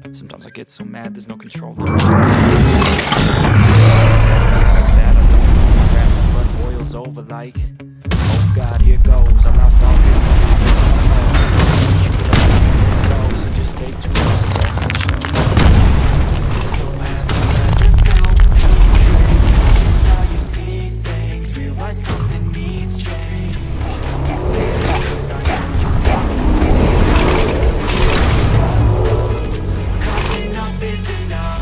Sometimes I get so mad, there's no control. Bad, I don't grab my blood boils over like, oh God, here goes. I lost all feeling. So just stay tuned. How you see things, realize something needs change. Enough is enough.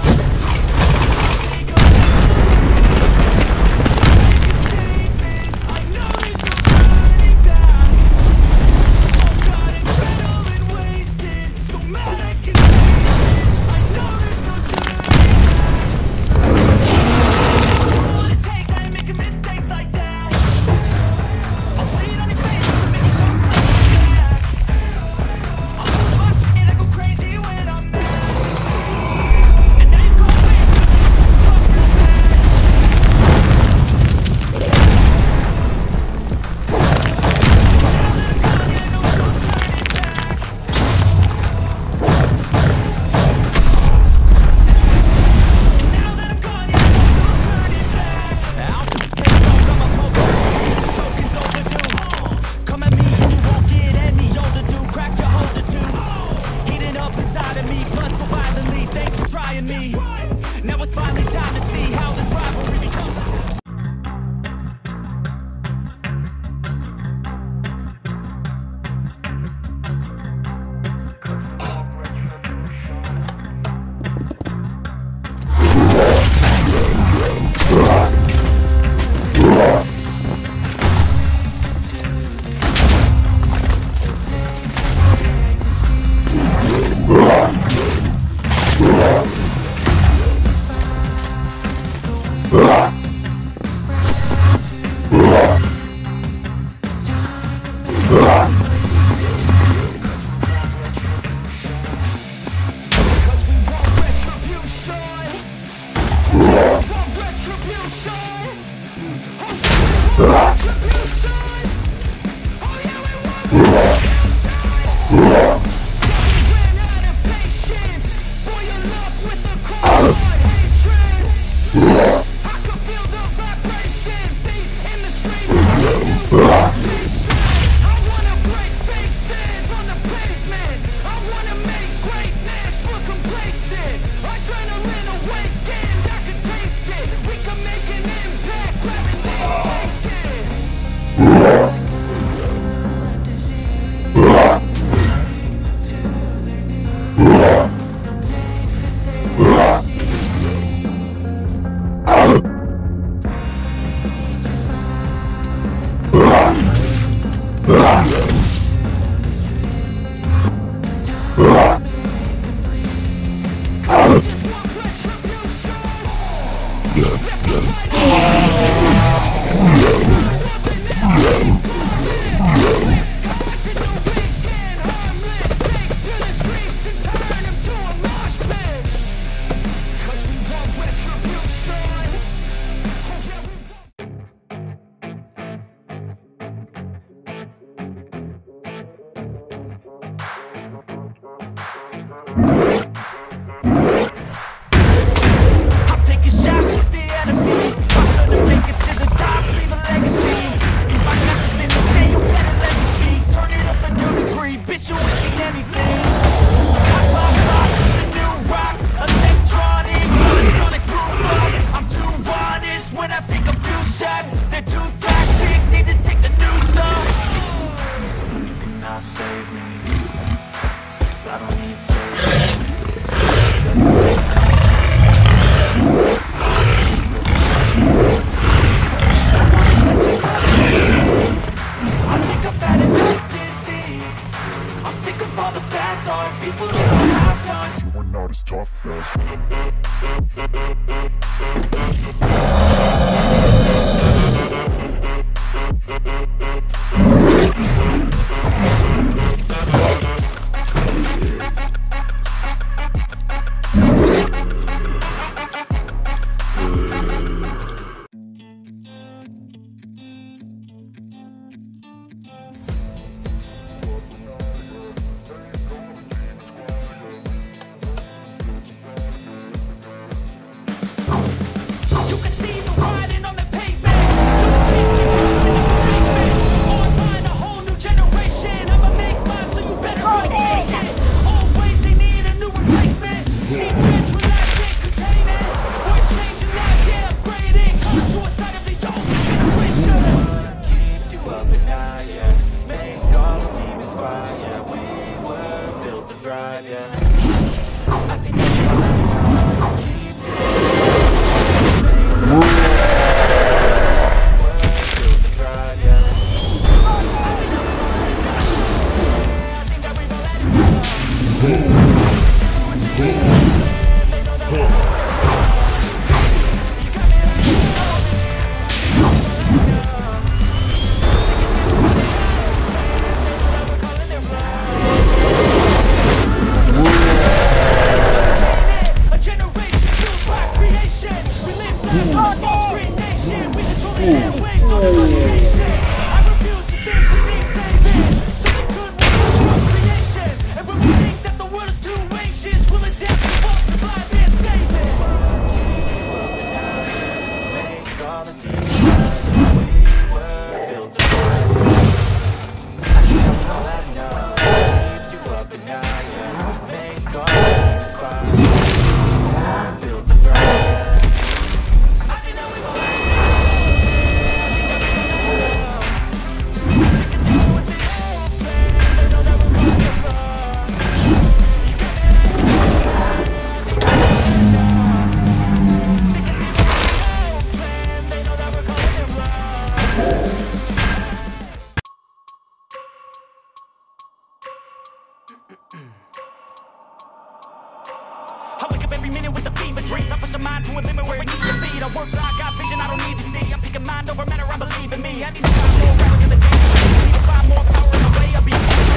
I wake up every minute with the fever dreams. I push my mind to a limit where it needs to be. I work, I got vision I don't need to see. I'm picking mind over matter, I believe in me. I need to find more rappers in the game. I need to find more power in the way I be.